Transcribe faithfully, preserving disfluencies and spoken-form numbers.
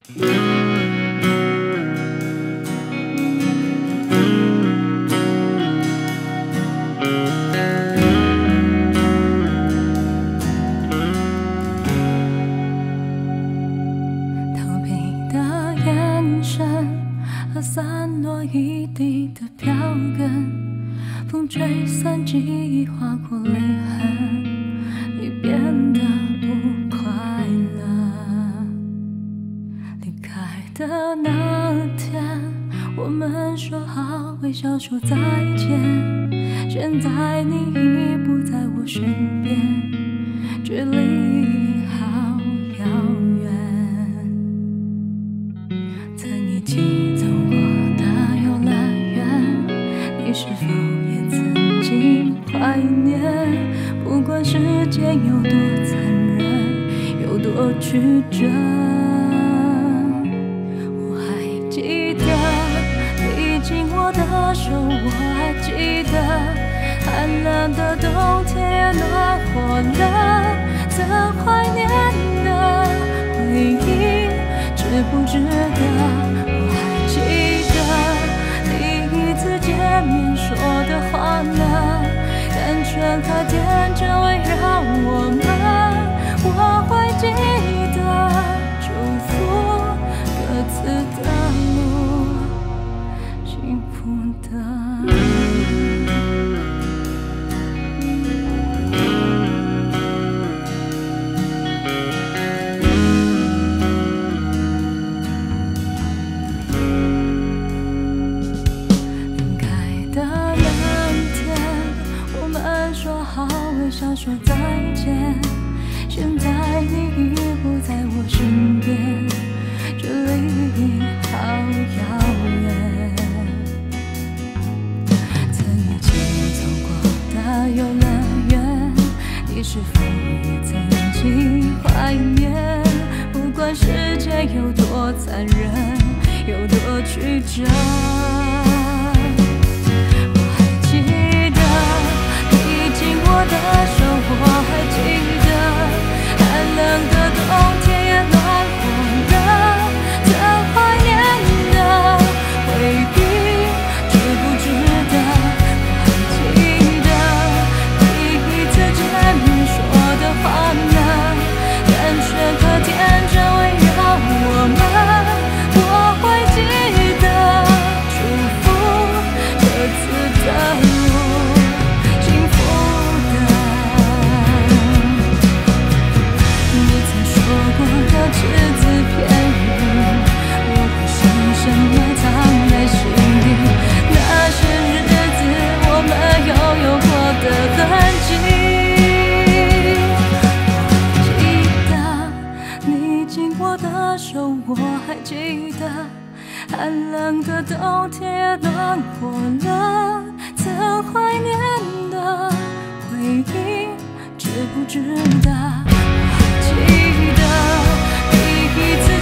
散落一地的票根，风吹散记忆，划过泪痕，你变得不快乐。离开的那天，我们说好微笑说再见，现在你已不在我身边，距离好遥远。曾一起走你是否也曾经怀念？不管时间有多残忍，有多曲折，我还记得你紧握的手，我还记得寒冷的冬天也暖和了。怎怀念的回忆，值不值得？我还记得见面说的话呢，单纯和天真围绕我们。我会记得祝福各自的路，幸福的微笑说再见，现在你已不在我身边，距离好遥远。曾一起走过的游乐园，你是否也曾经怀念？不管世界有多残忍，有多曲折，我还记得紧握的手，我还记得寒冷的冬天也暖和了。怎怀念的回忆，值不值得？我还记得第一次见面说的话呢，单纯和天真围绕我们。我会记得祝福各自的路，幸福。说过的只字片语，我会深深埋藏在心底。那些日子，我们拥有过的痕迹。我还记得你紧握的手，我还记得寒冷的冬天也暖和了。曾怀念的回忆，值不值得？记得第一次